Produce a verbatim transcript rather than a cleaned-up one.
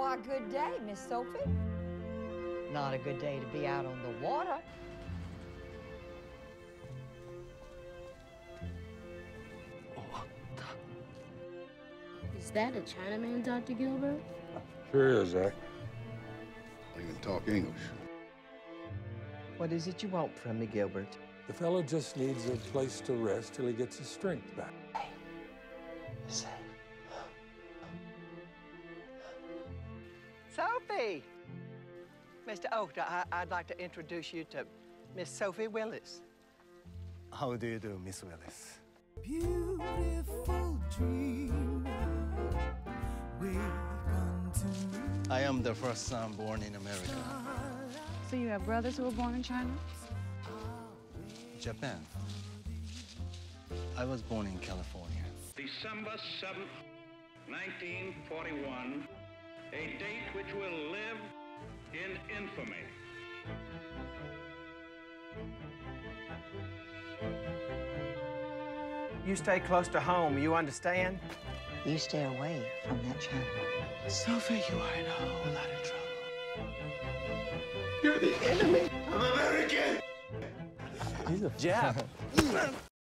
Why, good day, Miss Sophie. Not a good day to be out on the water. Is that a Chinaman, Doctor Gilbert? Sure is, Zach. I even talk English. What is it you want from me, Gilbert? The fellow just needs a place to rest till he gets his strength back. Hey, listen. Sophie! Mister Oakter, I I'd like to introduce you to Miss Sophie Willis. How do you do, Miss Willis? Beautiful dream. Wake unto me. I am the first son born in America. So you have brothers who were born in China? Japan. I was born in California. December seventh, nineteen forty-one, a date which will live in infamy. You stay close to home, you understand? You stay away from that channel. Sophie, you are in a whole lot of trouble. You're the enemy of America! He's a Jap.